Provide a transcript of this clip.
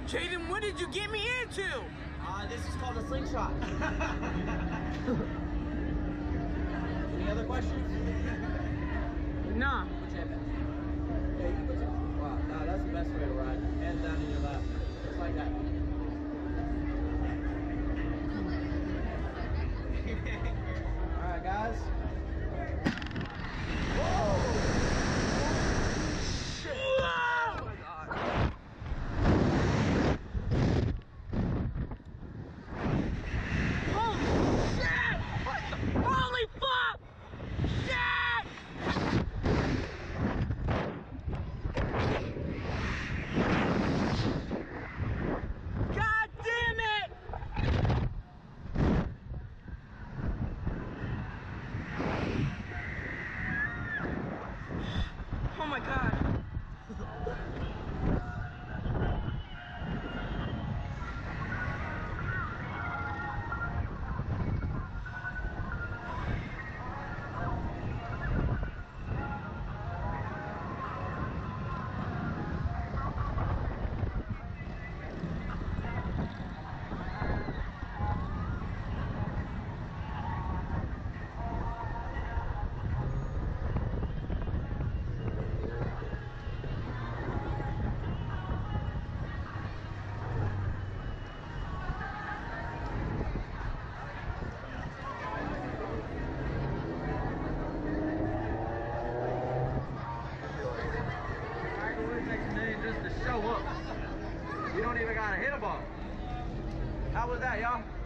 Jaden, what did you get me into? This is called a slingshot. Any other questions? Nah. Put your head back. Yeah, you can put your... Wow, no, that's the best way to ride. Hands down in your lap. Just like that. Alright, guys. Whoa! Shit. Oh my god. Holy shit! Holy fuck! Shit! God damn it! Oh my god. Just to show up. You don't even gotta hit a ball. How was that, y'all?